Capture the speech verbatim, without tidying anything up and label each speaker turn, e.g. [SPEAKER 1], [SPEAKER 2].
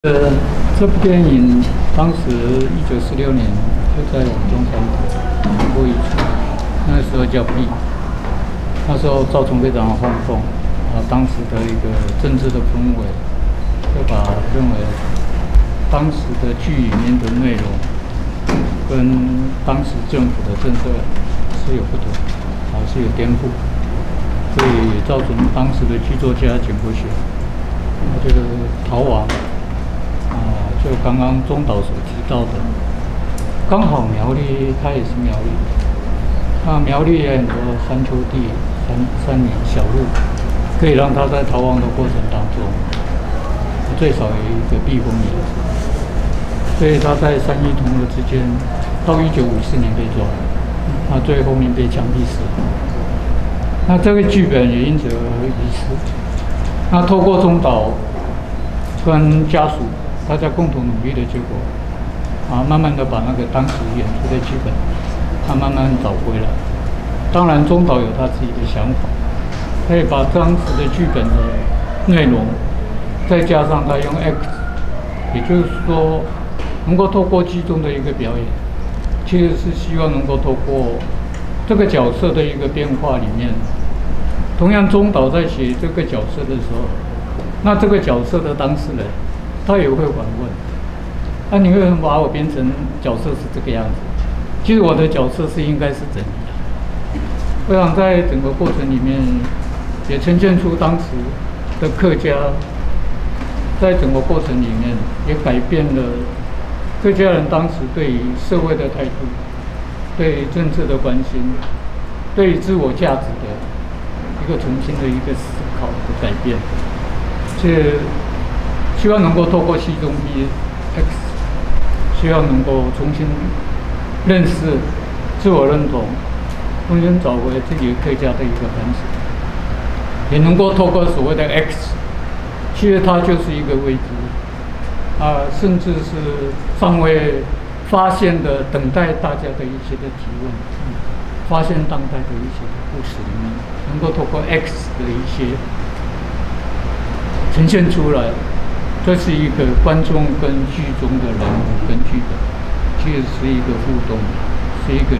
[SPEAKER 1] 呃，这部电影当时一九四六年就在我们中山播一次，那时候叫《B》，那时候造成非常的轰动，啊，当时的一个政治的氛围，就把认为当时的剧里面的内容跟当时政府的政策是有不同，啊，是有颠覆，所以造成当时的剧作家简国学，他这个逃亡。 啊，就刚刚中岛所提到的，刚好苗栗它也是苗栗，那苗栗也很多山丘地、山山林小路，可以让他在逃亡的过程当中，最少有一个避风营。所以他在三一同乐之间，到一九五四年被抓，那最后面被枪毙死。那这个剧本也因此而遗失。那透过中岛跟家属。 大家共同努力的结果，啊，慢慢的把那个当时演出的剧本，他慢慢找回来。当然，中岛有他自己的想法，可以把当时的剧本的内容，再加上他用 X， 也就是说，能够透过剧中的一个表演，其实是希望能够透过这个角色的一个变化里面，同样中岛在写这个角色的时候，那这个角色的当事人。 他也会反问：“那、啊、你为什么把我编成角色是这个样子？其实我的角色是应该是怎样？”我想在整个过程里面，也呈现出当时的客家，在整个过程里面也改变了客家人当时对于社会的态度、对政治的关心、对于自我价值的一个重新的一个思考和改变，这。 希望能够透过戏中 B X， 希望能够重新认识、自我认同，重新找回自己客家的一个本质，也能够透过所谓的 X， 其实它就是一个未知啊，甚至是尚未发现的，等待大家的一些的提问，嗯、发现当代的一些的故事里面，能够透过 X 的一些呈现出来。 这是一个观众跟剧中的人物跟剧本，其实是一个互动，是一个。